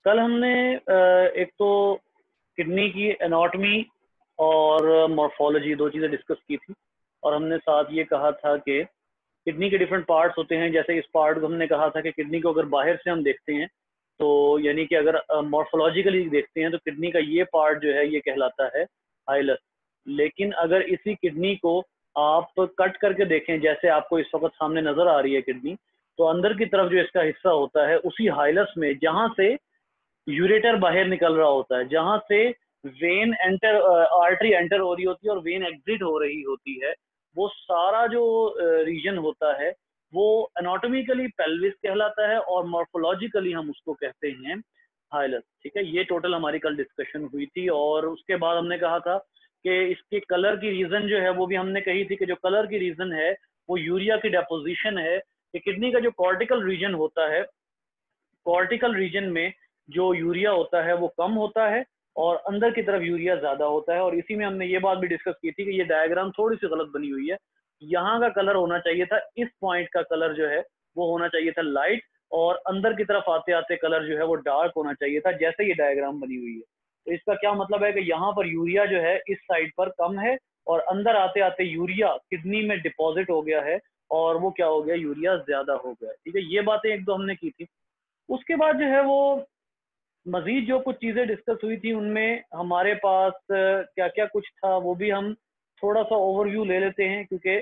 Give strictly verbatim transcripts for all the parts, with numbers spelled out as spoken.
कल हमने एक तो किडनी की एनाटॉमी और मॉर्फोलॉजी दो चीज़ें डिस्कस की थी, और हमने साथ ये कहा था कि किडनी के डिफरेंट पार्ट्स होते हैं। जैसे इस पार्ट को हमने कहा था कि किडनी को अगर बाहर से हम देखते हैं तो यानी कि अगर मॉर्फोलॉजिकली देखते हैं तो किडनी का ये पार्ट जो है ये कहलाता है हाइलस। लेकिन अगर इसी किडनी को आप कट करके देखें, जैसे आपको इस वक्त सामने नजर आ रही है किडनी, तो अंदर की तरफ जो इसका हिस्सा होता है उसी हाइलस में जहां से यूरेटर बाहर निकल रहा होता है, जहां से वेन एंटर आर्टरी एंटर हो रही होती है और वेन एग्जिट हो रही होती है, वो सारा जो रीजन होता है वो एनाटॉमिकली पेल्विस कहलाता है और मॉर्फोलॉजिकली हम उसको कहते हैं हाइलस। ठीक है, ये टोटल हमारी कल डिस्कशन हुई थी। और उसके बाद हमने कहा था कि इसके कलर की रीजन जो है वो भी हमने कही थी कि जो कलर की रीजन है वो यूरिया की डेपोजिशन है कि किडनी का जो कॉर्टिकल रीजन होता है, कॉर्टिकल रीजन में जो यूरिया होता है वो कम होता है और अंदर की तरफ यूरिया ज्यादा होता है। और इसी में हमने ये बात भी डिस्कस की थी कि ये डायग्राम थोड़ी सी गलत बनी हुई है। यहाँ का कलर होना चाहिए था, इस पॉइंट का कलर जो है वो होना चाहिए था लाइट, और अंदर की तरफ आते आते कलर जो है वो डार्क होना चाहिए था, जैसे ये डायग्राम बनी हुई है। तो इसका क्या मतलब है कि यहाँ पर यूरिया जो है इस साइड पर कम है और अंदर आते आते यूरिया किडनी में डिपॉजिट हो गया है और वो क्या हो गया, यूरिया ज्यादा हो गया। ठीक है, ये बातें एक दो हमने की थी। उसके बाद जो है वो मजीद जो कुछ चीजें डिस्कस हुई थी उनमें हमारे पास क्या क्या कुछ था वो भी हम थोड़ा सा ओवरव्यू ले लेते हैं, क्योंकि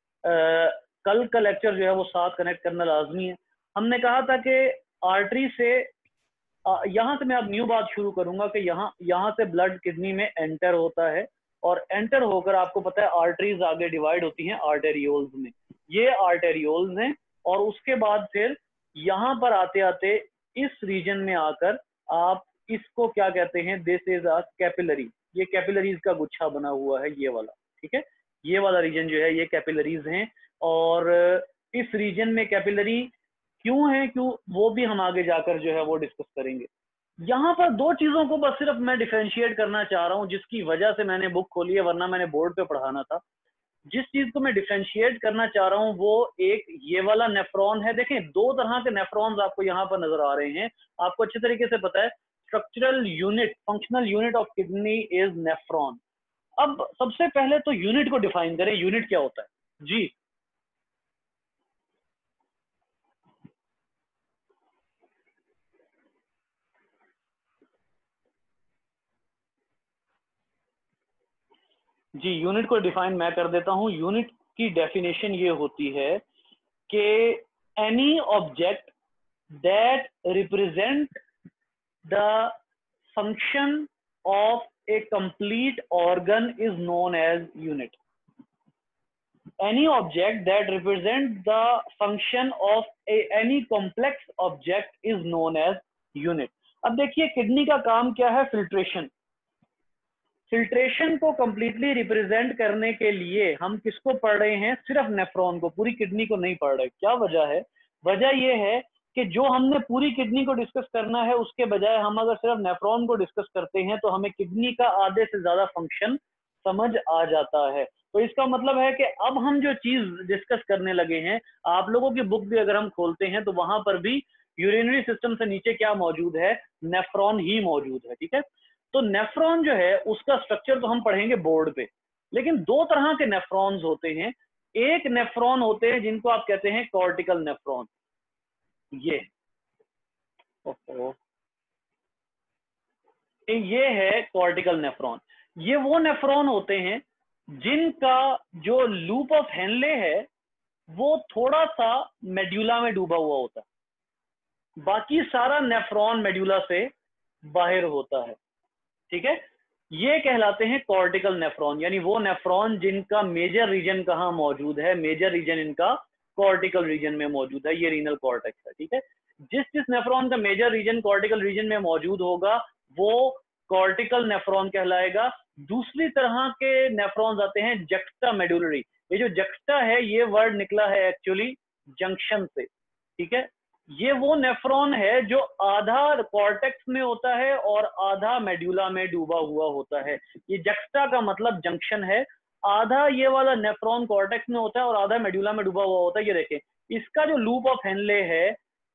कल का लेक्चर जो है वो साथ कनेक्ट करना लाजमी है। हमने कहा था कि आर्टरी से यहाँ से मैं अब न्यू बात शुरू करूंगा कि यहाँ यहाँ से ब्लड किडनी में एंटर होता है और एंटर होकर आपको पता है आर्टरीज आगे डिवाइड होती हैं आर्टेरियोल्स में, ये आर्टेरियोल्स हैं। और उसके बाद फिर यहाँ पर आते आते इस रीजन में आकर आप इसको क्या कहते हैं, दिस इज अ कैपिलरी। ये कैपिलरीज का गुच्छा बना हुआ है ये वाला। ठीक है, ये वाला रीजन जो है ये कैपिलरीज हैं। और इस रीजन में कैपिलरी क्यों है, क्यों, वो भी हम आगे जाकर जो है वो डिस्कस करेंगे। यहाँ पर दो चीजों को बस सिर्फ मैं डिफरेंशिएट करना चाह रहा हूँ, जिसकी वजह से मैंने बुक खोली है, वरना मैंने बोर्ड पे पढ़ाना था। जिस चीज को मैं डिफरेंशिएट करना चाह रहा हूँ वो एक ये वाला नेफ्रॉन है। देखें, दो तरह के नेफ्रॉन्स आपको यहाँ पर नजर आ रहे हैं, आपको अच्छे तरीके से पता है। Structural unit, functional unit of kidney is nephron. अब सबसे पहले तो यूनिट को डिफाइन करें, यूनिट क्या होता है जी। जी, यूनिट को डिफाइन मैं कर देता हूं। यूनिट की डेफिनेशन ये होती है कि any object that represent the function of a complete organ is known as unit. any object that represents the function of a, any complex object is known as unit। अब देखिए kidney का काम क्या है, फिल्ट्रेशन। फिल्ट्रेशन को completely represent करने के लिए हम किसको पढ़ रहे हैं, सिर्फ नेफ्रॉन को, पूरी किडनी को नहीं पढ़ रहे। क्या वजह है, वजह यह है कि जो हमने पूरी किडनी को डिस्कस करना है उसके बजाय हम अगर सिर्फ नेफ्रॉन को डिस्कस करते हैं तो हमें किडनी का आधे से ज्यादा फंक्शन समझ आ जाता है। तो इसका मतलब है कि अब हम जो चीज डिस्कस करने लगे हैं, आप लोगों की बुक भी अगर हम खोलते हैं तो वहां पर भी यूरिनरी सिस्टम से नीचे क्या मौजूद है, नेफ्रॉन ही मौजूद है। ठीक है, तो नेफ्रॉन जो है उसका स्ट्रक्चर तो हम पढ़ेंगे बोर्ड पे, लेकिन दो तरह के नेफ्रॉन्स होते हैं। एक नेफ्रॉन होते हैं जिनको आप कहते हैं कॉर्टिकल नेफ्रॉन, ये ओहो ये है कॉर्टिकल नेफ्रॉन। ये वो नेफ्रॉन होते हैं जिनका जो लूप ऑफ हेनले है वो थोड़ा सा मेड्यूला में डूबा हुआ होता है, बाकी सारा नेफ्रॉन मेड्यूला से बाहर होता है। ठीक है, ये कहलाते हैं कॉर्टिकल नेफ्रॉन, यानी वो नेफ्रॉन जिनका मेजर रीजन कहाँ मौजूद है, मेजर रीजन इनका कॉर्टिकल रीजन में मौजूद है, ये रीनल कॉर्टेक्स है। ठीक है, जिस जिस नेफ्रॉन का मेजर रीजन कॉर्टिकल रीजन में मौजूद होगा वो कॉर्टिकल नेफ्रॉन कहलाएगा। दूसरी तरह के नेफ्रॉन्स आते हैं जक्स्टा मेडुलरी। ये जो जक्स्टा है ये वर्ड निकला है एक्चुअली जंक्शन से। ठीक है, ये वो नेफ्रॉन है जो आधा कॉर्टेक्स में होता है और आधा मेड्यूला में डूबा हुआ होता है। ये जक्स्टा का मतलब जंक्शन है। आधा ये वाला नेफ्रॉन कॉर्टेक्स में होता है और आधा मेड्यूला में डूबा हुआ होता है। ये देखें, इसका जो लूप ऑफ हेनले है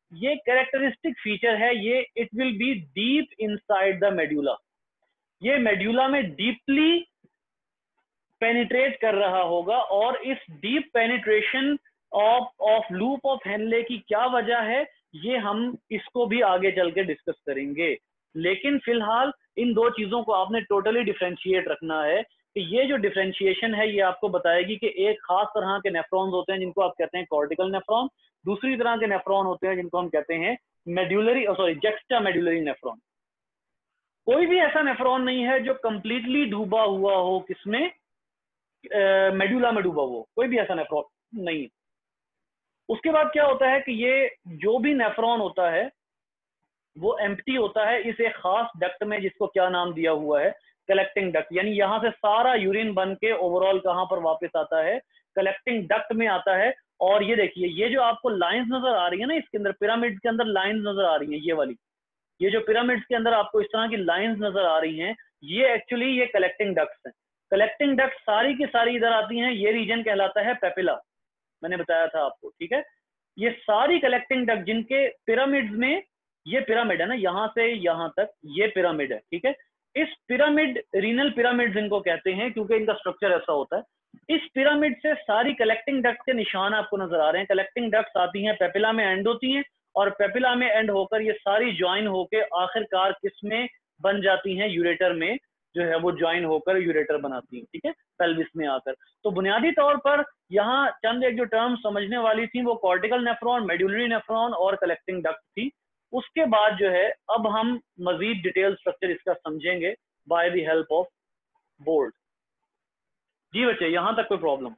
ये कैरेक्टरिस्टिक फीचर है, ये it will be deep inside the medulla, ये मेड्यूला में डीपली पेनिट्रेट कर रहा होगा। और इस deep penetration of of loop of Henle की क्या वजह है, ये हम इसको भी आगे चल के डिस्कस करेंगे। लेकिन फिलहाल इन दो चीजों को आपने टोटली डिफरेंशिएट रखना है कि ये जो डिफरेंशिएशन है ये आपको बताएगी कि एक खास तरह के नेफ्रॉन्स होते हैं जिनको आप कहते हैं कॉर्टिकल नेफ्रॉन, दूसरी तरह के नेफ्रॉन होते हैं जिनको हम कहते हैं medullary sorry juxtamedullary nephron. कोई भी ऐसा नेफ्रॉन नहीं है जो कंप्लीटली डूबा हुआ हो, किसमें, मेड्यूला में डूबा हुआ, कोई भी ऐसा नेफ्रॉन नहीं है। उसके बाद क्या होता है कि ये जो भी नेफ्रॉन होता है वो एम्प्टी होता है इस एक खास डक्ट में जिसको क्या नाम दिया हुआ है, कलेक्टिंग डक्ट। यानी यहां से सारा यूरिन बन के ओवरऑल कहां पर वापस आता है, कलेक्टिंग डक्ट में आता है। और ये देखिए ये जो आपको लाइंस नजर आ रही है ना इसके अंदर, पिरामिड के अंदर लाइंस नजर आ रही है, ये वाली, ये जो पिरामिड्स के अंदर आपको इस तरह की लाइंस नजर आ रही हैं, ये एक्चुअली ये कलेक्टिंग डक्ट्स हैं। कलेक्टिंग डक्ट सारी की सारी इधर आती हैं, ये रीजन कहलाता है पेपिला, मैंने बताया था आपको, ठीक है। ये सारी कलेक्टिंग डक्ट जिनके पिरामिड्स में, ये पिरामिड है ना यहां से यहां तक, ये पिरामिड है, ठीक है। इस पिरामिड, रीनल पिरामिड इनको कहते हैं क्योंकि इनका स्ट्रक्चर ऐसा होता है। इस पिरामिड से सारी कलेक्टिंग डक्ट के निशान आपको नजर आ रहे हैं। कलेक्टिंग डक्ट आती हैं पेपिला में एंड होती हैं, और पेपिला में एंड होकर ये सारी ज्वाइन होकर आखिरकार किसमें बन जाती हैं, यूरेटर में जो है वो ज्वाइन होकर यूरेटर बनाती हैं, ठीक है, पेल्विस में आकर। तो बुनियादी तौर पर यहाँ चंद एक जो टर्म समझने वाली थी वो कॉर्टिकल नेफ्रॉन, मेड्यूलरी नेफ्रॉन और कलेक्टिंग डक्ट थी। उसके बाद जो है अब हम मजीद डिटेल स्ट्रक्चर इसका समझेंगे by the help of board. जी बच्चे, यहां तक कोई प्रॉब्लम?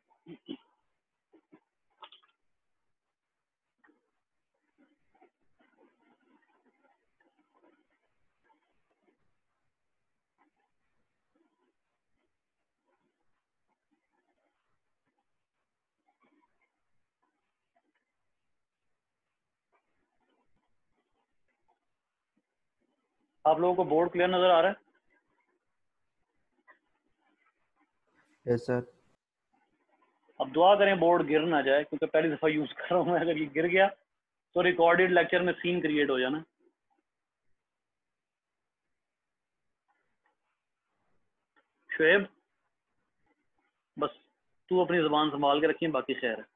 आप लोगों को बोर्ड क्लियर नजर आ रहा है? Yes sir. अब दुआ करें बोर्ड गिर ना जाए, क्योंकि पहली दफा यूज कर रहा हूं मैं, अगर ये गिर गया तो रिकॉर्डेड लेक्चर में सीन क्रिएट हो जाना। शुएब, बस तू अपनी जुबान संभाल के रखिए, बाकी खैर है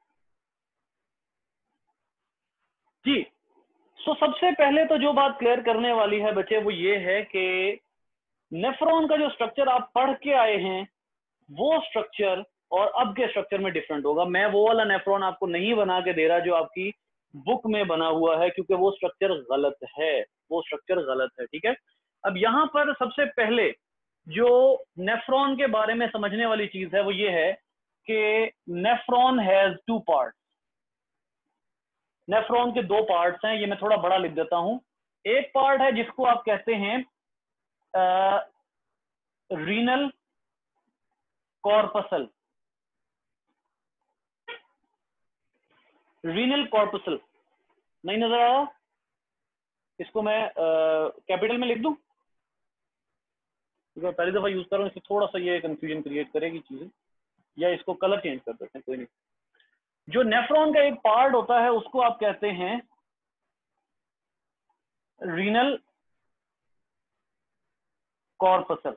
जी। सो सबसे पहले तो जो बात क्लियर करने वाली है बच्चे वो ये है कि नेफ्रॉन का जो स्ट्रक्चर आप पढ़ के आए हैं वो स्ट्रक्चर और अब के स्ट्रक्चर में डिफरेंट होगा। मैं वो वाला नेफ्रॉन आपको नहीं बना के दे रहा जो आपकी बुक में बना हुआ है, क्योंकि वो स्ट्रक्चर गलत है, वो स्ट्रक्चर गलत है, ठीक है। अब यहां पर सबसे पहले जो नेफ्रॉन के बारे में समझने वाली चीज है वो ये है कि nephron has two part. Nephron के दो पार्ट्स हैं, ये मैं थोड़ा बड़ा लिख देता हूं। एक पार्ट है जिसको आप कहते हैं रीनल कॉर्पसल, रीनल कॉर्पसल नहीं नजर आ रहा? इसको मैं कैपिटल में लिख दूं, क्योंकि पहली दफा यूज कर रहा हूं, इससे थोड़ा सा ये कंफ्यूजन क्रिएट करेगी चीजें, या इसको कलर चेंज कर देते हैं, कोई नहीं। जो नेफ्रॉन का एक पार्ट होता है उसको आप कहते हैं रीनल कॉर्पसल,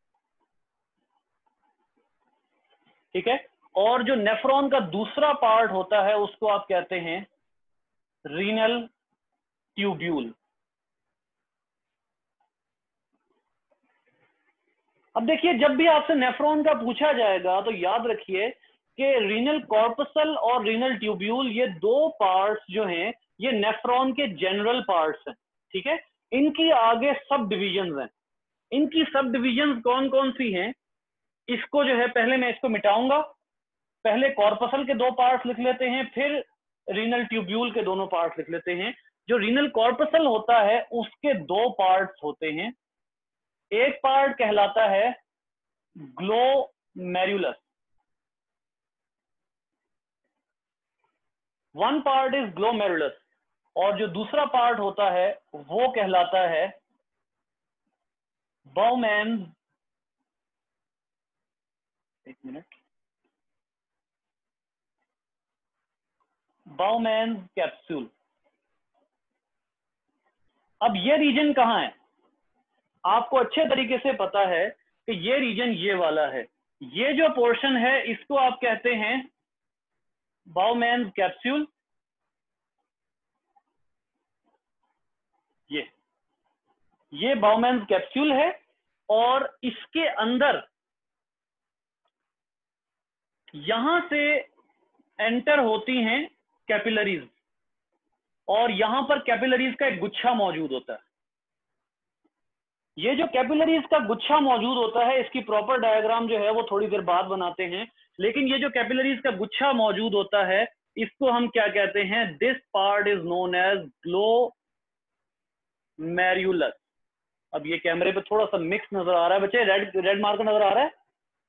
ठीक है। और जो नेफ्रॉन का दूसरा पार्ट होता है उसको आप कहते हैं रीनल ट्यूब्यूल। अब देखिए जब भी आपसे नेफ्रॉन का पूछा जाएगा तो याद रखिए कि रीनल कॉर्पसल और रीनल ट्यूब्यूल ये दो पार्ट्स जो हैं ये नेफ्रॉन के जनरल पार्ट्स हैं, ठीक है। इनकी आगे सब डिविजन्स हैं। इनकी सब डिविजन्स कौन कौन सी हैं, इसको जो है पहले मैं इसको मिटाऊंगा। पहले कॉर्पसल के दो पार्ट्स लिख लेते हैं, फिर रीनल ट्यूब्यूल के दोनों पार्ट्स लिख लेते हैं। जो रीनल कॉर्पसल होता है उसके दो पार्ट्स होते हैं। एक पार्ट कहलाता है glomerulus, one part is glomerulus, और जो दूसरा पार्ट होता है वो कहलाता है बाउमैन्स, एक मिनट, बाउमैन्स कैप्सूल। अब ये रीजन कहाँ है? आपको अच्छे तरीके से पता है कि ये रीजन ये वाला है। ये जो पोर्शन है इसको आप कहते हैं बाउमैन कैप्सूल। ये ये बाउमैन कैप्सूल है और इसके अंदर यहां से एंटर होती हैं कैपिलरीज और यहां पर कैपिलरीज का एक गुच्छा मौजूद होता है। ये जो कैपिलरीज का गुच्छा मौजूद होता है इसकी प्रॉपर डायग्राम जो है वो थोड़ी देर बाद बनाते हैं, लेकिन ये जो कैपिलरीज का गुच्छा मौजूद होता है इसको हम क्या कहते हैं? This part is known as glomerulus. अब ये कैमरे पे थोड़ा सा मिक्स नजर आ रहा है बच्चे, रेड रेड मार्कर नजर आ रहा है?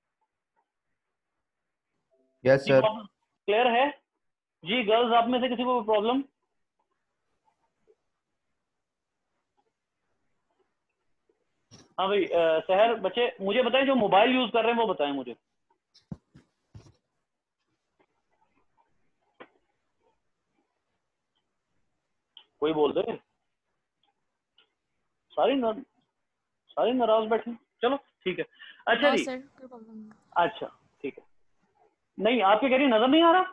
Yes sir. क्लियर है जी? गर्ल्स आप में से किसी को प्रॉब्लम? हाँ भाई शहर बच्चे मुझे बताएं, जो मोबाइल यूज कर रहे हैं वो बताएं मुझे। कोई बोल दे। सारी न, सारी नाराज बैठे। चलो ठीक है। अच्छा हाँ जी सर, कोई प्रॉब्लम नहीं। अच्छा ठीक है। नहीं आपके कह रही नजर नहीं आ रहा?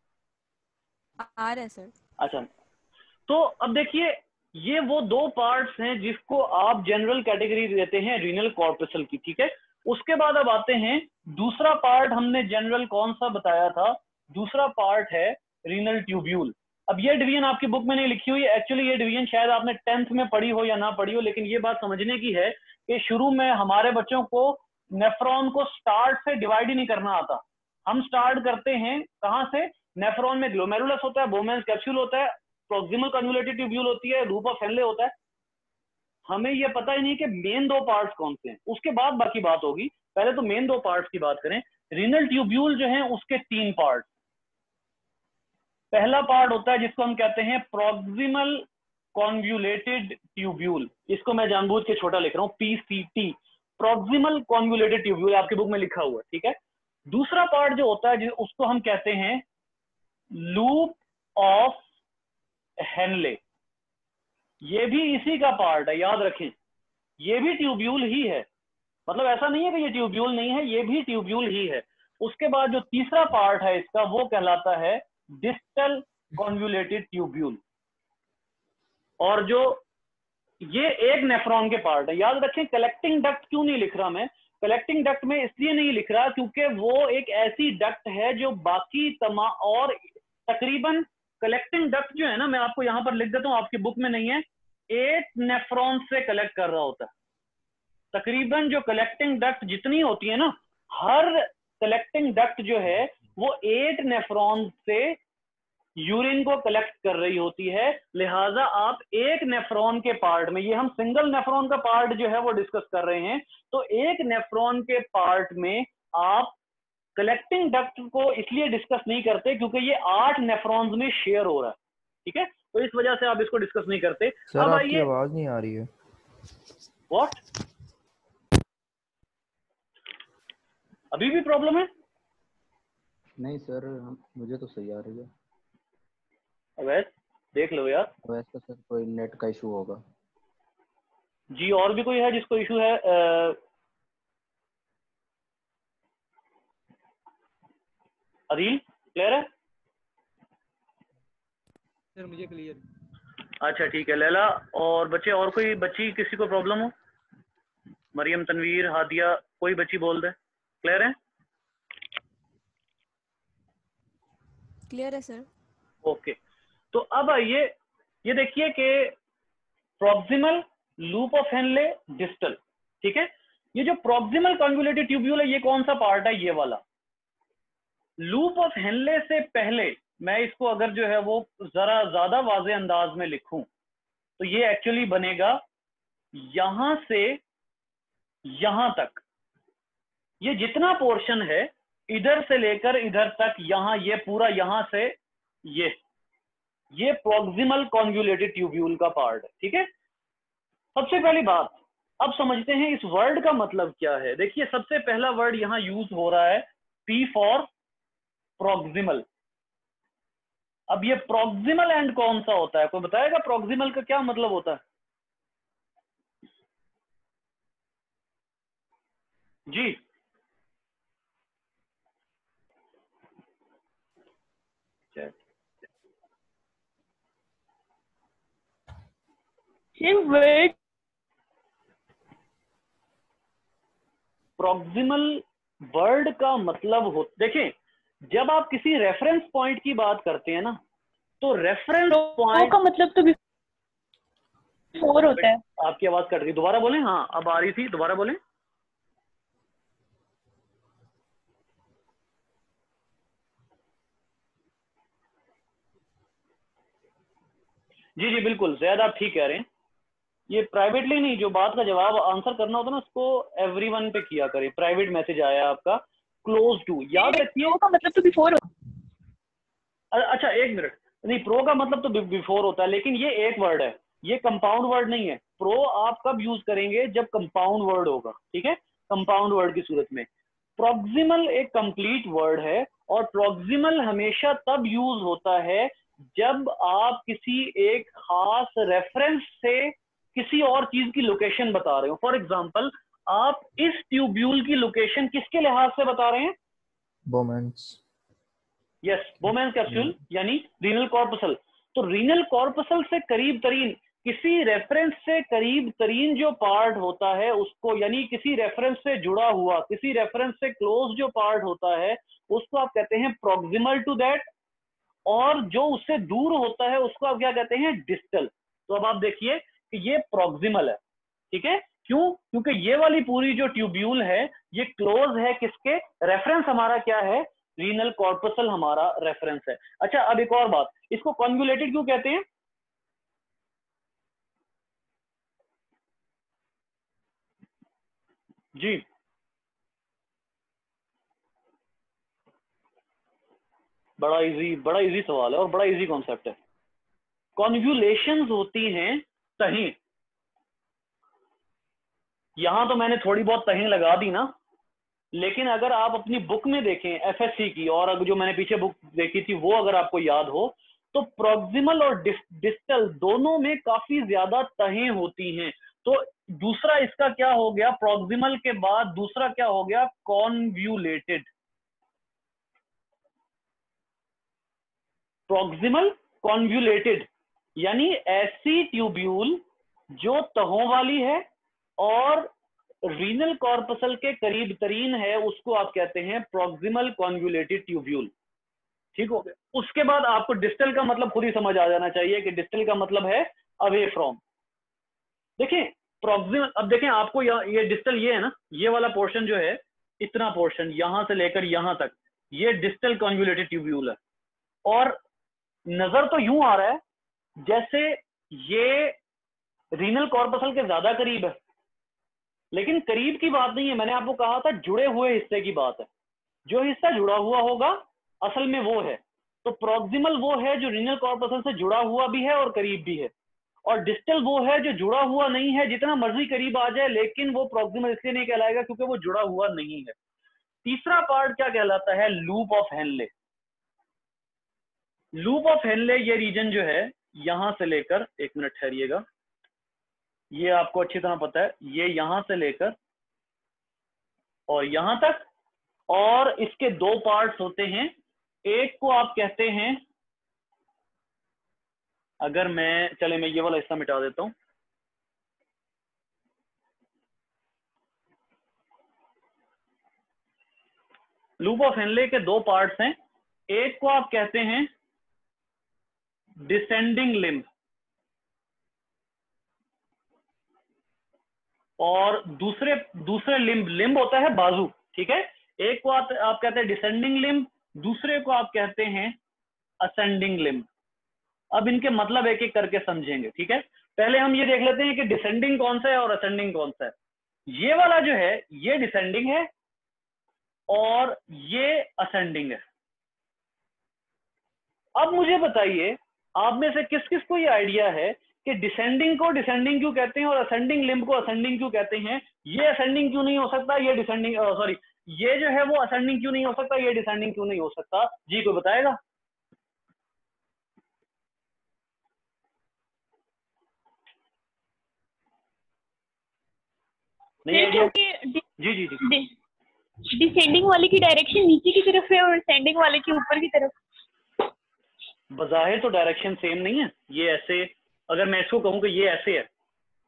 आ रहा है सर। अच्छा तो अब देखिए ये वो दो पार्ट्स हैं जिसको आप जनरल कैटेगरी देते हैं रीनल कॉर्पसल की, ठीक है। उसके बाद अब आते हैं दूसरा पार्ट, हमने जनरल कौन सा बताया था? दूसरा पार्ट है रीनल ट्यूब्यूल। अब ये डिवीजन आपकी बुक में नहीं लिखी हुई, एक्चुअली ये डिवीजन शायद आपने टेंथ में पढ़ी हो या ना पढ़ी हो, लेकिन ये बात समझने की है कि शुरू में हमारे बच्चों को नेफ्रॉन को स्टार्ट से डिवाइड ही नहीं करना आता। हम स्टार्ट करते हैं कहां से? नेफ्रॉन में ग्लोमेरुलस होता है, बोमेन्स कैप्सूल होता है, प्रॉक्सिमल कन्वोल्यूटेड ट्यूब्यूल होती है, लूप ऑफ हेनले होता है। हमें ये पता ही नहीं कि मेन दो पार्ट्स कौन से हैं, उसके बाद बाकी बात होगी। पहले तो मेन दो पार्ट्स की बात करें। रीनल ट्यूब्यूल जो है उसके तीन पार्ट। पहला पार्ट होता है जिसको हम कहते हैं प्रॉक्सिमल कॉन्वुलेटेड ट्यूब्यूल, इसको मैं जानबूझ के छोटा लिख रहा हूं, पीसीटी, प्रॉक्सिमल कॉन्वुलेटेड ट्यूब्यूल, आपकी बुक में लिखा हुआ है, ठीक है। दूसरा पार्ट जो होता है उसको हम कहते हैं लूप ऑफ हेनले। ये भी इसी का पार्ट है, याद रखें, ये भी ट्यूब्यूल ही है, मतलब ऐसा नहीं है कि ये ट्यूब्यूल नहीं है, ये भी ट्यूब्यूल ही है। उसके बाद जो तीसरा पार्ट है इसका वो कहलाता है डिस्टल कॉन्वुलेटेड ट्यूब्यूल। और जो ये एक नेफ्रॉन के पार्ट है, याद रखें। कलेक्टिंग डक्ट क्यों नहीं लिख रहा मैं? कलेक्टिंग डक्ट में इसलिए नहीं लिख रहा क्योंकि वो एक ऐसी डक्ट है जो बाकी तमाम और तकरीबन कलेक्टिंग डक्ट जो है ना, मैं आपको यहां पर लिख देता हूं, आपकी बुक में नहीं है, एट नेफ्रॉन से कलेक्ट कर रहा होता है। तकरीबन जो कलेक्टिंग डक्ट जितनी होती है ना, हर कलेक्टिंग डक्ट जो है वो एट नेफ्रॉन से यूरिन को कलेक्ट कर रही होती है। लिहाजा आप एक नेफ्रॉन के पार्ट में, ये हम सिंगल नेफ्रॉन का पार्ट जो है वो डिस्कस कर रहे हैं, तो एक नेफ्रॉन के पार्ट में आप कलेक्टिंग डक्ट को इसलिए डिस्कस नहीं करते क्योंकि ये आठ नेफ्रॉन्स में शेयर हो रहा है, ठीक है, तो इस वजह से आप इसको डिस्कस नहीं करते। सर अब आपकी आइए, आवाज नहीं आ रही है। व्हाट? अभी भी प्रॉब्लम है? नहीं सर, मुझे तो सही आ रही है। अवैध देख लो यार। वैसे सर कोई नेट का इशू होगा जी। और भी कोई है जिसको इशू है? आ, अदील क्लियर है? सर मुझे क्लियर। अच्छा ठीक है। लैला और बच्चे, और कोई बच्ची किसी को प्रॉब्लम हो? मरियम, तनवीर, हादिया, कोई बच्ची बोल दे। क्लियर है? क्लियर है सर। ओके तो अब आइए, ये देखिए कि proximal, loop of Henle, distal, ठीक है। ये जो प्रॉक्सिमल कन्वुलेटेड ट्यूब्यूल है ये कौन सा पार्ट है? ये वाला। लूप ऑफ हेनले से पहले मैं इसको अगर जो है वो जरा ज्यादा वाज़े अंदाज में लिखूं तो ये एक्चुअली बनेगा यहां से यहां तक, ये जितना पोर्शन है इधर से लेकर इधर तक, यहां ये पूरा, यहां से ये ये प्रॉक्सिमल कॉन्वुलेटेड ट्यूब्यूल का पार्ट है, ठीक है। सबसे पहली बात, अब समझते हैं इस वर्ड का मतलब क्या है। देखिए सबसे पहला वर्ड यहां यूज हो रहा है पी फॉर प्रॉक्सिमल। अब ये प्रॉक्सिमल एंड कौन सा होता है? कोई बताएगा प्रॉक्सिमल का क्या मतलब होता है? जी वर्ड प्रॉक्सिमल वर्ड का मतलब हो, देखें जब आप किसी रेफरेंस पॉइंट की बात करते हैं ना, तो रेफरेंस पॉइंट का मतलब तो बिफोर होता है। आपकी आवाज कट रही, दोबारा बोलें। हाँ अब आ रही थी, दोबारा बोलें। जी जी बिल्कुल जैद आप ठीक कह रहे हैं। ये प्राइवेटली नहीं, जो बात का जवाब आंसर करना होता है ना उसको एवरीवन पे किया करें। प्राइवेट मैसेज आया आपका क्लोज टू, याद रखिए। का मतलब तो बिफोर अ- अच्छा एक मिनट, नहीं प्रो का मतलब तो बिफोर होता है, लेकिन ये एक वर्ड है, ये कंपाउंड वर्ड नहीं है। प्रो आप कब यूज करेंगे जब कंपाउंड वर्ड होगा, ठीक है, कंपाउंड वर्ड की सूरत में। प्रॉक्सिमल एक कंप्लीट वर्ड है, और प्रॉक्सिमल हमेशा तब यूज होता है जब आप किसी एक खास रेफरेंस से किसी और चीज की लोकेशन बता रहे हो। फॉर एग्जाम्पल आप इस ट्यूब्यूल की लोकेशन किसके लिहाज से बता रहे हैं? बोमेंस। यस, बोमेंस कैप्सूल यानी रीनल कॉर्पसल। तो रीनल कॉर्पसल से करीब तरीन, किसी रेफरेंस से करीब तरीन जो पार्ट होता है उसको, यानी किसी रेफरेंस से जुड़ा हुआ, किसी रेफरेंस से क्लोज जो पार्ट होता है उसको आप कहते हैं प्रॉक्सिमल टू दैट, और जो उससे दूर होता है उसको आप क्या कहते हैं? डिस्टल। तो अब आप देखिए कि ये प्रॉक्सिमल है, ठीक है। क्यों? क्योंकि ये वाली पूरी जो ट्यूब्यूल है ये क्लोज है किसके? रेफरेंस हमारा क्या है? रीनल कॉर्पसल हमारा रेफरेंस है। अच्छा अब एक और बात, इसको कॉन्वुलेटेड क्यों कहते हैं? जी बड़ा इजी, बड़ा इजी सवाल है और बड़ा इजी कॉन्सेप्ट है। कॉन्वुलेशंस होती हैं तहें। यहां तो मैंने थोड़ी बहुत तहें लगा दी ना, लेकिन अगर आप अपनी बुक में देखें एफएससी की, और अगर जो मैंने पीछे बुक देखी थी वो अगर आपको याद हो, तो प्रॉक्सिमल और डिस्टल दोनों में काफी ज्यादा तहें होती हैं। तो दूसरा इसका क्या हो गया? प्रॉक्सिमल के बाद दूसरा क्या हो गया? कॉन्व्यूलेटेड। प्रॉक्सिमल कॉन्व्यूलेटेड यानी ऐसी ट्यूब्यूल जो तहों वाली है और रीनल कॉर्पसल के करीब तरीन है, उसको आप कहते हैं प्रॉक्सिमल कॉन्व्यूलेटेड ट्यूब्यूल। ठीक हो गया। उसके बाद आपको डिस्टल का मतलब खुद ही समझ आ जाना चाहिए कि डिस्टल का मतलब है अवे फ्रॉम। देखें प्रॉक्सिमल, अब देखें आपको ये डिस्टल ये है ना, ये वाला पोर्शन जो है, इतना पोर्शन यहां से लेकर यहां तक, ये डिस्टल कॉन्व्यूलेटेड ट्यूब्यूल है। और नजर तो यूं आ रहा है जैसे ये रीनल कॉर्पसल के ज्यादा करीब है, लेकिन करीब की बात नहीं है। मैंने आपको कहा था जुड़े हुए हिस्से की बात है। जो हिस्सा जुड़ा हुआ होगा असल में वो है। तो प्रॉक्सिमल वो है जो रीनल कॉर्पसल से जुड़ा हुआ भी है और करीब भी है, और डिस्टल वो है जो जुड़ा हुआ नहीं है, जितना मर्जी करीब आ जाए, लेकिन वो प्रॉक्सिमल इसलिए नहीं कहलाएगा क्योंकि वो जुड़ा हुआ नहीं है। तीसरा पार्ट क्या कहलाता है? Loop of Henle. Loop of Henle ये रीजन जो है, यहां से लेकर, एक मिनट ठहरिएगा, ये आपको अच्छी तरह पता है, ये यहां से लेकर और यहां तक, और इसके दो पार्ट्स होते हैं। एक को आप कहते हैं, अगर मैं, चले मैं ये वाला हिस्सा मिटा देता हूं, लूप ऑफ हेनले के दो पार्ट्स हैं। एक को आप कहते हैं डिसेंडिंग लिम्ब, और दूसरे दूसरे लिम्ब, लिम्ब होता है बाजू, ठीक है। एक को आप, आप कहते हैं डिसेंडिंग लिम्ब, दूसरे को आप कहते हैं असेंडिंग लिम्ब। अब इनके मतलब एक एक करके समझेंगे, ठीक है। पहले हम ये देख लेते हैं कि डिसेंडिंग कौन सा है और असेंडिंग कौन सा है। ये वाला जो है ये डिसेंडिंग है और ये असेंडिंग है। अब मुझे बताइए आप में से किस किस को ये आइडिया है कि डिसेंडिंग को डिसेंडिंग क्यों कहते हैं और असेंडिंग लिम्ब को असेंडिंग क्यों कहते हैं? ये असेंडिंग क्यों नहीं हो सकता, ये डिसेंडिंग, सॉरी ये जो है वो असेंडिंग क्यों नहीं हो सकता, ये डिसेंडिंग क्यों नहीं हो सकता? जी कोई बताएगा? नहीं आइडिया? क्योंकि जी जी जी डिसेंडिंग वाले की डायरेक्शन नीचे की तरफ है और असेंडिंग वाले की ऊपर की तरफ। बज़ाहिर तो डायरेक्शन सेम नहीं है। ये ऐसे, अगर मैं इसको कहूँ कि ये ऐसे है,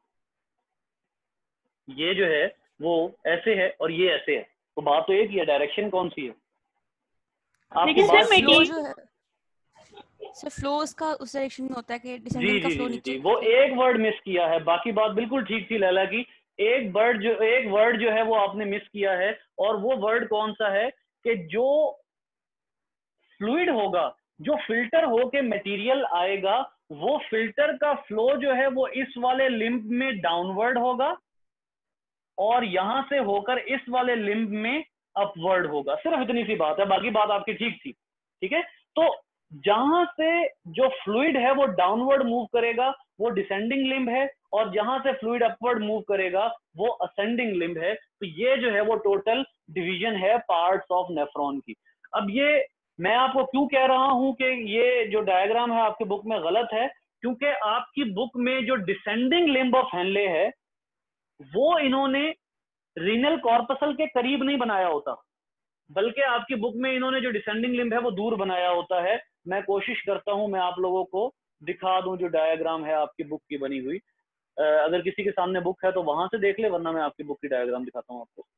ये जो है वो ऐसे है और ये ऐसे है, तो बात तो एक ही है, डायरेक्शन कौन सी है? आपकी लेकिन बात सर फ्लो मेटेरियल जो है सर, फ्लो उसका उस डायरेक्शन में होता है कि जी डिसेंडिंग का जी फ्लो जी नीचे जी वो एक वर्ड मिस किया है, बाकी बात बिल्कुल ठीक थी लैला की। एक वर्ड जो एक वर्ड जो है वो आपने मिस किया है, और वो वर्ड कौन सा है कि जो फ्लूइड होगा, जो फिल्टर होके मटेरियल आएगा, वो फिल्टर का फ्लो जो है वो इस वाले लिम्ब में डाउनवर्ड होगा और यहां से होकर इस वाले लिम्ब में अपवर्ड होगा। सिर्फ इतनी सी बात है, बाकी बात आपकी ठीक थी। ठीक है, तो जहां से जो फ्लूइड है वो डाउनवर्ड मूव करेगा वो डिसेंडिंग लिम्ब है, और जहां से फ्लूइड अपवर्ड मूव करेगा वो असेंडिंग लिम्ब है। तो ये जो है वो टोटल डिवीजन है पार्ट्स ऑफ नेफ्रॉन की। अब ये मैं आपको क्यों कह रहा हूं कि ये जो डायग्राम है आपकी बुक में गलत है, क्योंकि आपकी बुक में जो डिसेंडिंग लिम्ब ऑफ हेनले है वो इन्होंने रीनल कॉर्पसल के करीब नहीं बनाया होता, बल्कि आपकी बुक में इन्होंने जो डिसेंडिंग लिम्ब है वो दूर बनाया होता है। मैं कोशिश करता हूं मैं आप लोगों को दिखा दूं जो डायग्राम है आपकी बुक की बनी हुई। अ, अगर किसी के सामने बुक है तो वहां से देख ले, वरना मैं आपकी बुक की डायग्राम दिखाता हूं आपको।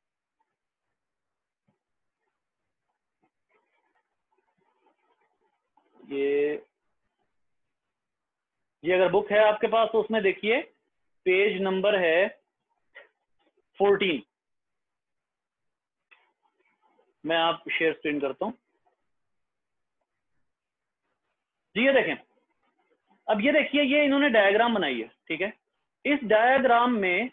ये ये अगर बुक है आपके पास तो उसमें देखिए पेज नंबर है फोर्टीन। मैं आप शेयर स्क्रीन करता हूं जी। ये देखें, अब ये देखिए, ये इन्होंने डायग्राम बनाई है। ठीक है, इस डायग्राम में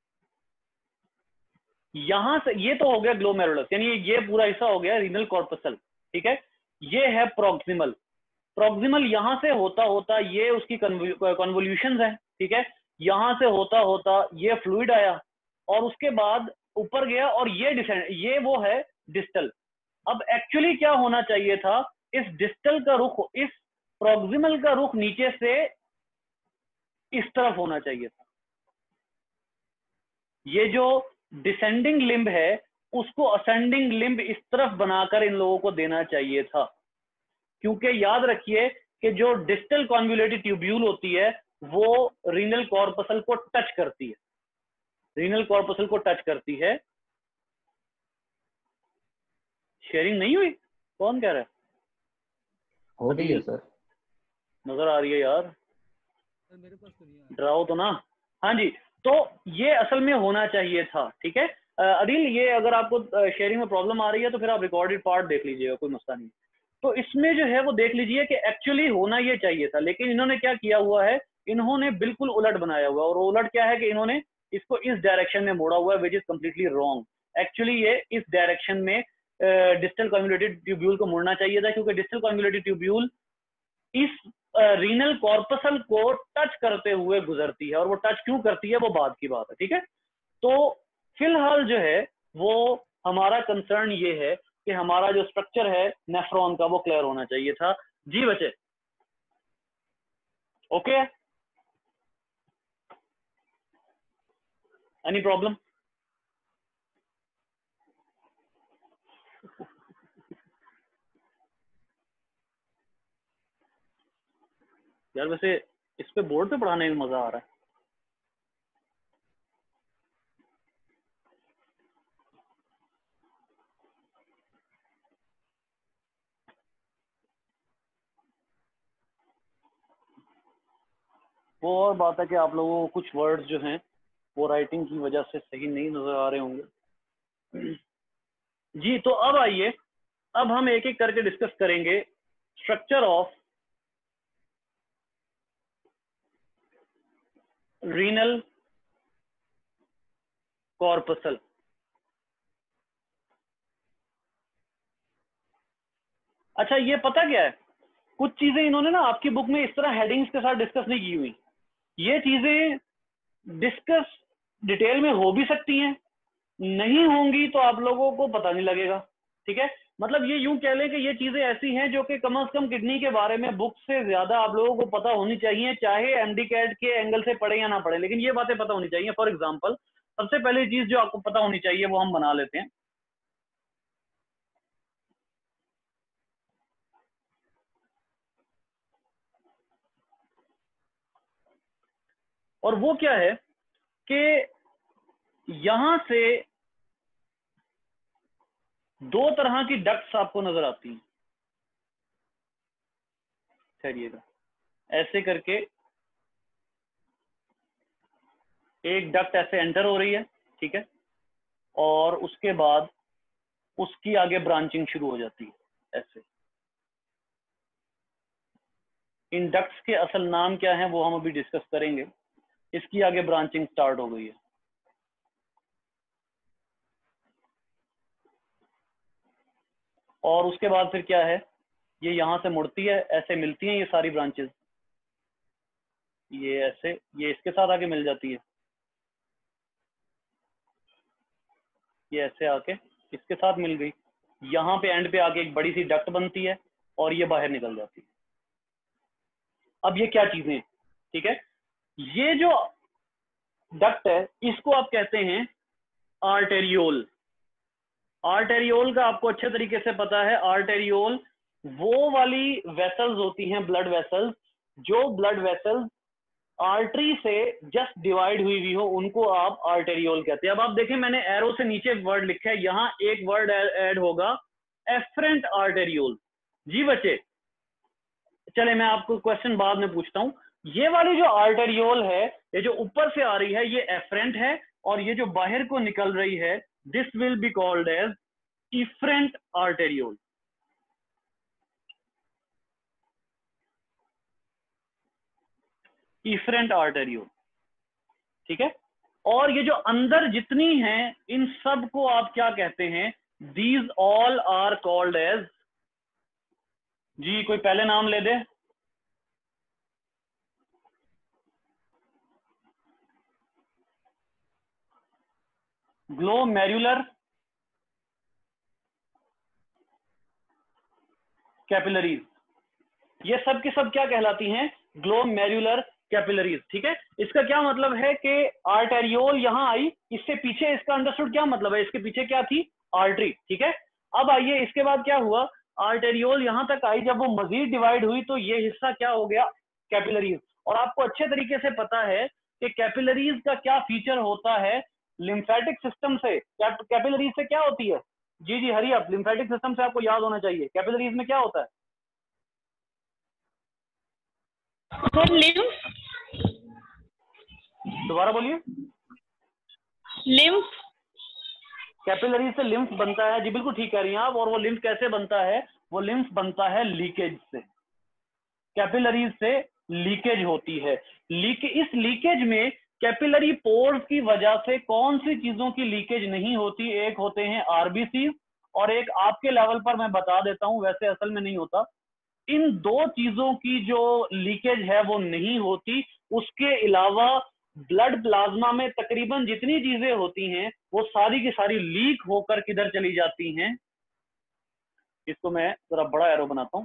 यहां से ये तो हो गया ग्लोमेरुलस, यानी ये पूरा हिस्सा हो गया रीनल कॉर्पसल। ठीक है, ये है प्रोक्सिमल। प्रोक्सिमल यहां से होता होता ये उसकी कन्वोल्यूशंस है। ठीक है, यहां से होता होता ये फ्लूइड आया और उसके बाद ऊपर गया और ये डिसेंड, ये वो है डिस्टल। अब एक्चुअली क्या होना चाहिए था, इस डिस्टल का रुख, इस प्रोक्सिमल का रुख नीचे से इस तरफ होना चाहिए था। ये जो डिसेंडिंग लिम्ब है उसको असेंडिंग लिम्ब इस तरफ बनाकर इन लोगों को देना चाहिए था, क्योंकि याद रखिए कि जो डिस्टल कॉन्वोल्यूटेड ट्यूब्यूल होती है वो रीनल कॉर्पसल को टच करती है, रीनल कॉर्पसल को टच करती है। शेयरिंग नहीं हुई? कौन कह रहा है? हो रही है सर। नजर आ रही है यार, डराओ तो ना। हाँ जी, तो ये असल में होना चाहिए था। ठीक है अदिल, ये अगर आपको शेयरिंग में प्रॉब्लम आ रही है तो फिर आप रिकॉर्डेड पार्ट देख लीजिएगा, कोई मसला नहीं। तो इसमें जो है वो देख लीजिए कि एक्चुअली होना ये चाहिए था, लेकिन इन्होंने क्या किया हुआ है, इन्होंने बिल्कुल उलट बनाया हुआ है। और उलट क्या है कि इन्होंने इसको इस डायरेक्शन में मोड़ा हुआ है, which is completely wrong. Actually ये इस डायरेक्शन में डिस्टल कॉन्वोल्यूटेड ट्यूब्यूल को मुड़ना चाहिए था, क्योंकि डिस्टल कॉन्वोल्यूटेड ट्यूब्यूल इस रीनल कॉर्पसल को टच करते हुए गुजरती है, और वो टच क्यों करती है वो बाद की बात है। ठीक है, तो फिलहाल जो है वो हमारा कंसर्न ये है कि हमारा जो स्ट्रक्चर है नेफ्रॉन का वो क्लियर होना चाहिए था। जी बच्चे, ओके, एनी प्रॉब्लम? यार वैसे इस पे बोर्ड पे पढ़ाने में मजा आ रहा है। वो और बात है कि आप लोगों को कुछ वर्ड्स जो हैं वो राइटिंग की वजह से सही नहीं नजर आ रहे होंगे। जी, तो अब आइए, अब हम एक एक करके डिस्कस करेंगे स्ट्रक्चर ऑफ रीनल कॉर्पसल। अच्छा, ये पता क्या है, कुछ चीजें इन्होंने ना आपकी बुक में इस तरह हेडिंग्स के साथ डिस्कस नहीं की हुई। ये चीजें डिस्कस डिटेल में हो भी सकती हैं, नहीं होंगी तो आप लोगों को पता नहीं लगेगा। ठीक है, मतलब ये यूं कह लें कि ये चीजें ऐसी हैं जो कि कम से कम किडनी के बारे में बुक से ज्यादा आप लोगों को पता होनी चाहिए, चाहे एमडी कैट के एंगल से पढ़े या ना पढ़े, लेकिन ये बातें पता होनी चाहिए। फॉर एग्जांपल, सबसे पहली चीज जो आपको पता होनी चाहिए वो हम बना लेते हैं। और वो क्या है कि यहां से दो तरह की डक्ट्स आपको नजर आती हैं। ठहरिएगा, ऐसे करके एक डक्ट ऐसे एंटर हो रही है, ठीक है, और उसके बाद उसकी आगे ब्रांचिंग शुरू हो जाती है ऐसे। इन डक्ट्स के असल नाम क्या है वो हम अभी डिस्कस करेंगे। इसकी आगे ब्रांचिंग स्टार्ट हो गई है। और उसके बाद फिर क्या है, ये यहां से मुड़ती है, ऐसे मिलती हैं ये सारी ब्रांचेस, ये ऐसे, ये इसके साथ आके मिल जाती है, ये ऐसे आके इसके साथ मिल गई, यहाँ पे एंड पे आके एक बड़ी सी डक्ट बनती है और ये बाहर निकल जाती है। अब ये क्या चीजें, ठीक है, ये जो डक्ट है इसको आप कहते हैं आर्टेरियोल। आर्टेरियोल का आपको अच्छे तरीके से पता है, आर्टेरियोल वो वाली वेसल्स होती हैं, ब्लड वेसल्स, जो ब्लड वेसल्स आर्टरी से जस्ट डिवाइड हुई हुई हो, उनको आप आर्टेरियोल कहते हैं। अब आप देखें, मैंने एरो से नीचे वर्ड लिखा है, यहां एक वर्ड ऐड होगा, एफरेंट आर्टेरियोल। जी बच्चे, चले मैं आपको क्वेश्चन बाद में पूछता हूं। ये वाली जो आर्टेरियोल है, ये जो ऊपर से आ रही है, ये एफरेंट है, और ये जो बाहर को निकल रही है, this will be called as efferent arteriole. Efferent arteriole, ठीक है। और ये जो अंदर जितनी हैं, इन सब को आप क्या कहते हैं, these all are called as, जी कोई पहले नाम ले दे, ग्लोमेरुलर कैपिलरीज। ये सब के सब क्या कहलाती हैं, ग्लोमेरुलर कैपिलरीज, ठीक है। इसका क्या मतलब है कि आर्टेरियोल यहां आई, इससे पीछे इसका अंडरस्टूड क्या मतलब है, इसके पीछे क्या थी, आर्टरी, ठीक है। अब आइए इसके बाद क्या हुआ, आर्टेरियोल यहां तक आई, जब वो मजीद डिवाइड हुई तो ये हिस्सा क्या हो गया, कैपिलरीज। और आपको अच्छे तरीके से पता है कि कैपिलरीज का क्या फीचर होता है, लिम्फेटिक सिस्टम से, कैपिलरीज से क्या होती है, जी जी हरी आप, लिम्फेटिक सिस्टम से आपको याद होना चाहिए, कैपिलरीज में क्या होता है, सर लिम्फ, दोबारा बोलिए। लिम्फ, कैपिलरी से लिम्फ बनता है, जी बिल्कुल ठीक कह रही हैं आप। और वो लिम्फ कैसे बनता है, वो लिम्फ बनता है लीकेज से, कैपिलरीज से लीकेज होती है। लीक इस लीकेज में कैपिलरी पोर्स की वजह से कौन सी चीजों की लीकेज नहीं होती, एक होते हैं आरबीसी, और एक आपके लेवल पर मैं बता देता हूं, वैसे असल में नहीं होता। इन दो चीजों की जो लीकेज है वो नहीं होती। उसके अलावा ब्लड प्लाज्मा में तकरीबन जितनी चीजें होती हैं वो सारी की सारी लीक होकर किधर चली जाती हैं, इसको मैं जरा बड़ा एरो बनाता हूं,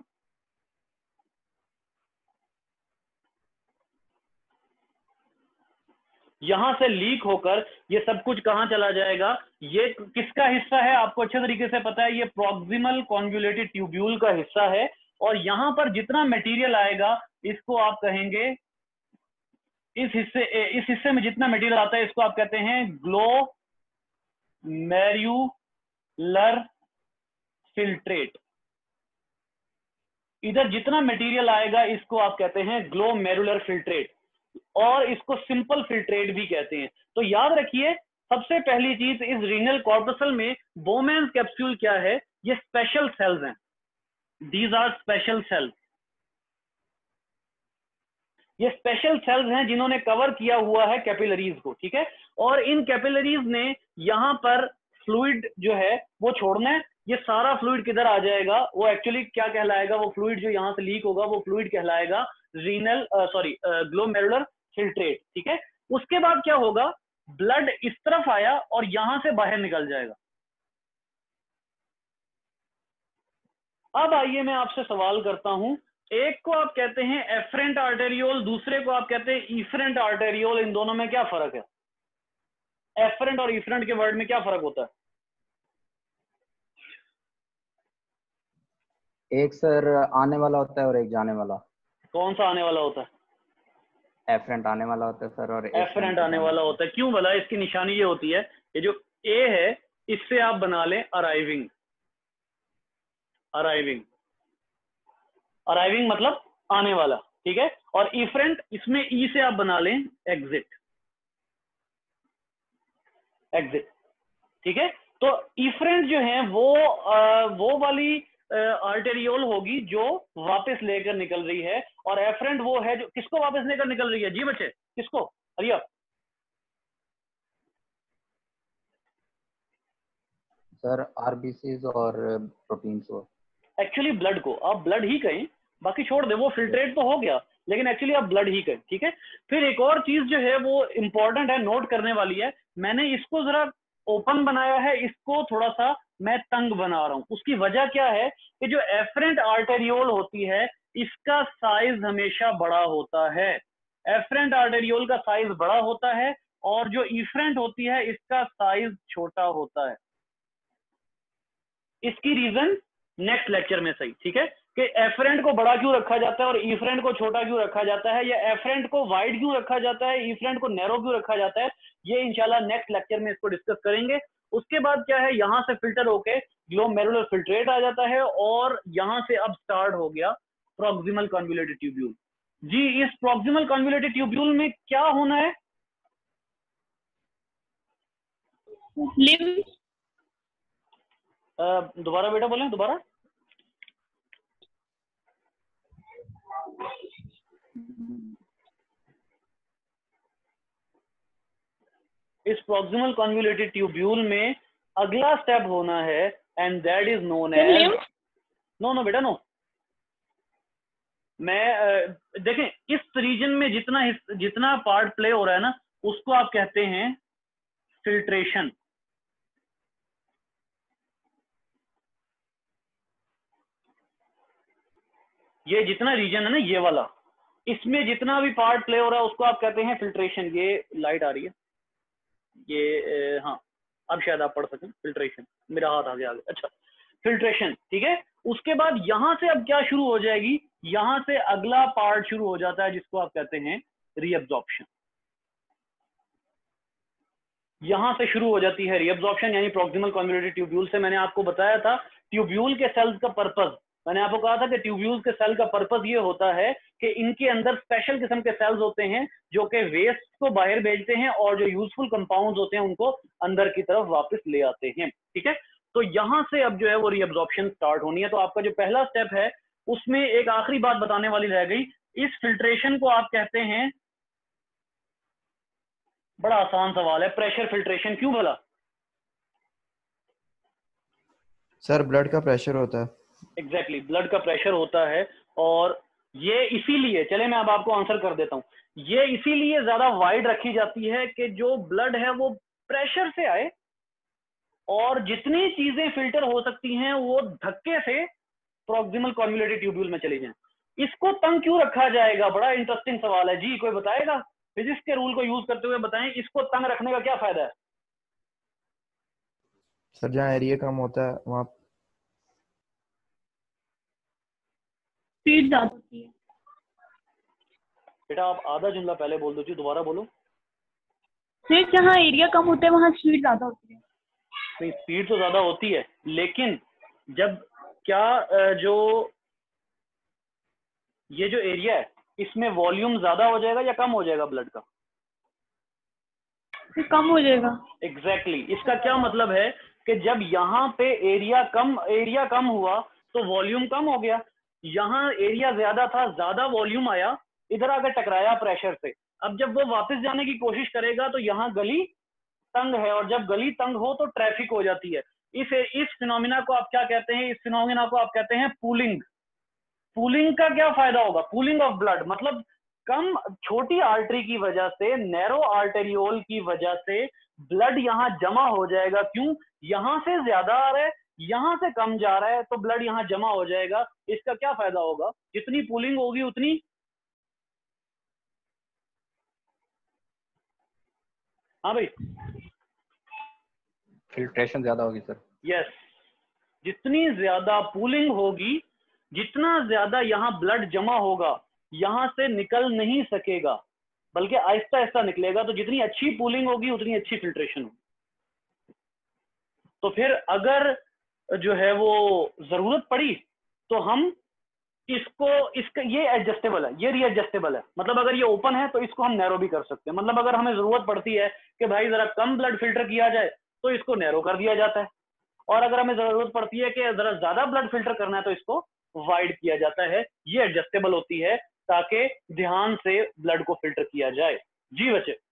यहां से लीक होकर ये सब कुछ कहां चला जाएगा, ये किसका हिस्सा है आपको अच्छे तरीके से पता है, ये प्रॉक्सिमल कॉन्वुलेटेड ट्यूब्यूल का हिस्सा है। और यहां पर जितना मटेरियल आएगा इसको आप कहेंगे, इस हिस्से इस हिस्से में जितना मटेरियल आता है इसको आप कहते हैं ग्लोमेरुलर फिल्ट्रेट। इधर जितना मटेरियल आएगा इसको आप कहते हैं ग्लोमेरुलर फिल्ट्रेट, और इसको सिंपल फिल्ट्रेट भी कहते हैं। तो याद रखिए, सबसे पहली चीज, इस रीनल कॉर्पसल में बोमेन्स कैप्सूल क्या है, ये स्पेशल सेल्स हैं, दीज आर स्पेशल सेल्स। ये स्पेशल सेल्स हैं जिन्होंने कवर किया हुआ है कैपिलरीज को, ठीक है। और इन कैपिलरीज ने यहां पर फ्लूइड जो है वो छोड़ना है, ये सारा फ्लूइड किधर आ जाएगा, वो एक्चुअली क्या कहलाएगा, वो फ्लूइड जो यहां से लीक होगा वो फ्लूइड कहलाएगा रीनल सॉरी ग्लोमेरुलर फिल्ट्रेट, ठीक है। उसके बाद क्या होगा, ब्लड इस तरफ आया और यहां से बाहर निकल जाएगा। अब आइए मैं आपसे सवाल करता हूं, एक को आप कहते हैं एफरेंट आर्टेरियोल, दूसरे को आप कहते हैं इफरेंट आर्टेरियोल, इन दोनों में क्या फर्क है, एफरेंट और इफरेंट के वर्ड में क्या फर्क होता है, एक सर आने वाला होता है और एक जाने वाला। कौन सा आने वाला होता है, एफरेंट आने वाला होता है सर और एफरेंट आने वाला होता है। क्यों भला? इसकी निशानी ये होती है, ये जो ए है इससे आप बना लें अराइविंग। अराइविंग अराइविंग मतलब आने वाला, ठीक है। और इफरेंट, इसमें ई से आप बना लें एग्जिट। एग्जिट, ठीक है। तो इफरेंट जो है वो आ, वो वाली आर्टेरियोल होगी जो वापस लेकर निकल रही है, और एफरेंट वो है जो किसको वापस लेकर निकल रही है? जी बच्चे, किसको? अरिया सर आरबीसीज और प्रोटीन्स को। एक्चुअली ब्लड को आप ब्लड ही कहें, बाकी छोड़ दे, वो फिल्ट्रेट तो हो गया, लेकिन एक्चुअली आप ब्लड ही कहें, ठीक है। फिर एक और चीज जो है वो इंपॉर्टेंट है, नोट करने वाली है। मैंने इसको जरा ओपन बनाया है, इसको थोड़ा सा मैं तंग बना रहा हूं। उसकी वजह क्या है कि जो एफरेंट आर्टेरियोल होती है इसका साइज हमेशा बड़ा होता है। एफरेंट आर्टेरियोल का साइज बड़ा होता है और जो इफरेंट होती है इसका साइज छोटा होता है। इसकी रीजन नेक्स्ट लेक्चर में सही, ठीक है, कि एफरेंट को बड़ा क्यों रखा जाता है और इफरेंट को छोटा क्यों रखा जाता है, या एफरेंट को वाइड क्यों रखा जाता है, इफरेंट को नैरो क्यों रखा जाता है, ये इंशाल्लाह नेक्स्ट लेक्चर में इसको डिस्कस करेंगे। उसके बाद क्या है, यहां से फिल्टर होके ग्लोमेरुलर फिल्ट्रेट आ जाता है और यहां से अब स्टार्ट हो गया प्रॉक्सिमल कन्वोल्यूटेड ट्यूब्यूल। जी, इस प्रॉक्सिमल कन्वोल्यूटेड ट्यूब्यूल में क्या होना है? लिम्स। दोबारा बेटा बोलें, दोबारा। इस प्रॉक्सिमल कन्वोल्यूटेड ट्यूब्यूल में अगला स्टेप होना है and that is known as, no no बेटा नो, मैं देखें इस रीजन में जितना जितना पार्ट प्ले हो रहा है ना उसको आप कहते हैं फिल्ट्रेशन। ये जितना रीजन है ना ये वाला, इसमें जितना भी पार्ट प्ले हो रहा है उसको आप कहते हैं फिल्ट्रेशन। ये लाइट आ रही है, ये हाँ अब शायद आप पढ़ सकें। फिल्ट्रेशन, मेरा हाथ आगे आगे, अच्छा फिल्ट्रेशन, ठीक है। उसके बाद यहां से अब क्या शुरू हो जाएगी, यहां से अगला पार्ट शुरू हो जाता है जिसको आप कहते हैं रीअब्जॉर्प्शन। यहां से शुरू हो जाती है रीअब्जॉर्प्शन, यानी प्रॉक्सिमल कन्वोल्यूटेड ट्यूब्यूल से मैंने आपको बताया था ट्यूब्यूल के सेल्स का पर्पस, मैंने आपको कहा था कि ट्यूब्यूल के सेल का पर्पस ये होता है कि इनके अंदर स्पेशल किस्म के सेल्स होते हैं जो कि वेस्ट को बाहर भेजते हैं और जो यूजफुल कंपाउंड्स होते हैं उनको अंदर की तरफ वापस ले आते हैं, ठीक है। तो यहां से अब जो है वो रीअब्जॉर्प्शन स्टार्ट होनी है। तो आपका जो पहला स्टेप है उसमें एक आखिरी बात बताने वाली रह गई, इस फिल्ट्रेशन को आप कहते हैं, बड़ा आसान सवाल है, प्रेशर फिल्ट्रेशन। क्यों भला? सर ब्लड का प्रेशर होता है। एग्जैक्टली exactly, ब्लड का प्रेशर होता है और ये इसीलिए, चले मैं अब आपको आंसर कर देता हूं, ये इसीलिए ज्यादा वाइड रखी जाती है कि जो ब्लड है वो प्रेशर से आए और जितनी चीजें फिल्टर हो सकती हैं वो धक्के से प्रॉक्सिमल कन्वोल्यूटेड ट्यूब्यूल में चली जाएं। इसको तंग क्यों रखा जाएगा? बड़ा इंटरेस्टिंग सवाल है जी, कोई बताएगा? फिजिक्स के रूल को यूज करते हुए बताएं, इसको तंग रखने का क्या फायदा है? सर जहाँ एरिया कम होता है वहाँ स्पीड ज्यादा होती है। बेटा आप आधा जुमला पहले बोल दो जी, दोबारा बोलो। सिर्फ जहाँ एरिया कम होता है वहाँ स्पीड ज्यादा होती है। नहीं, स्पीड तो ज्यादा होती है, लेकिन जब क्या जो ये जो एरिया है इसमें वॉल्यूम ज्यादा हो जाएगा या कम हो जाएगा ब्लड का? कम हो जाएगा। Exactly exactly. इसका क्या मतलब है कि जब यहाँ पे एरिया कम एरिया कम हुआ तो वॉल्यूम कम हो गया, यहाँ एरिया ज्यादा था, ज्यादा वॉल्यूम आया, इधर आकर टकराया प्रेशर से। अब जब वो वापस जाने की कोशिश करेगा तो यहाँ गली तंग है, और जब गली तंग हो तो ट्रैफिक हो जाती है। इस इस फिनोमिना को आप क्या कहते हैं? इस फिनोमिना को आप कहते हैं पूलिंग। पूलिंग का क्या फायदा होगा? पूलिंग ऑफ ब्लड मतलब कम छोटी आर्टरी की वजह से, नैरो आर्टेरियोल की वजह से ब्लड यहाँ जमा हो जाएगा। क्यों? यहाँ से ज्यादा आ रहा है, यहाँ से कम जा रहा है, तो ब्लड यहाँ जमा हो जाएगा। इसका क्या फायदा होगा? जितनी पूलिंग होगी उतनी, हाँ भाई, फिल्ट्रेशन ज्यादा होगी सर। यस, जितनी ज्यादा पूलिंग होगी, जितना ज्यादा यहाँ ब्लड जमा होगा, यहाँ से निकल नहीं सकेगा। बल्कि आहिस्ता आहिस्ता निकलेगा। तो जितनी अच्छी पूलिंग होगी उतनी अच्छी फिल्ट्रेशन होगी। तो फिर अगर जो है वो जरूरत पड़ी तो हम इसको इसका ये एडजस्टेबल है, ये रीएडजस्टेबल है। मतलब अगर ये ओपन है तो इसको हम नैरो भी कर सकते हैं। मतलब अगर हमें जरूरत पड़ती है कि भाई जरा कम ब्लड फिल्टर किया जाए तो इसको नैरो कर दिया जाता है, और अगर हमें जरूरत पड़ती है कि जरा ज्यादा ब्लड फिल्टर करना है तो इसको वाइड किया जाता है। ये एडजस्टेबल होती है ताकि ध्यान से ब्लड को फिल्टर किया जाए। जी बच्चे।